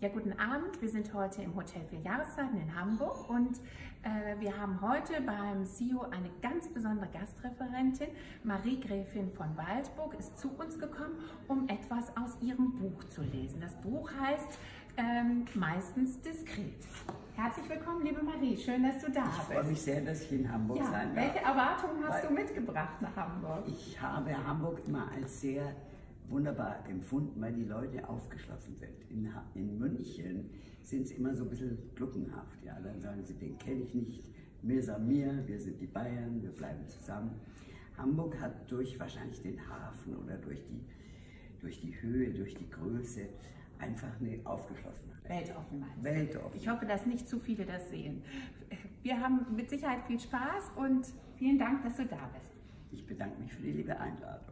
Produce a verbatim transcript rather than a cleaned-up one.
Ja, guten Abend. Wir sind heute im Hotel Vier Jahreszeiten in Hamburg und äh, wir haben heute beim C I O eine ganz besondere Gastreferentin. Marie Gräfin von Waldburg ist zu uns gekommen, um etwas aus ihrem Buch zu lesen. Das Buch heißt ähm, Meistens diskret. Herzlich willkommen, liebe Marie. Schön, dass du da ich bist. Ich freue mich sehr, dass ich in Hamburg ja, sein darf. Welche Erwartungen hast Weil du mitgebracht nach Hamburg? Ich habe Hamburg immer als sehr wunderbar empfunden, weil die Leute aufgeschlossen sind. In, in München sind sie immer so ein bisschen gluckenhaft. Ja? Dann sagen sie, den kenne ich nicht, mir ist mir, wir sind die Bayern, wir bleiben zusammen. Hamburg hat durch wahrscheinlich den Hafen oder durch die, durch die Höhe, durch die Größe einfach eine Aufgeschlossenheit. Weltoffen meinst du? Weltoffen. Ich hoffe, dass nicht zu viele das sehen. Wir haben mit Sicherheit viel Spaß und vielen Dank, dass du da bist. Ich bedanke mich für die liebe Einladung.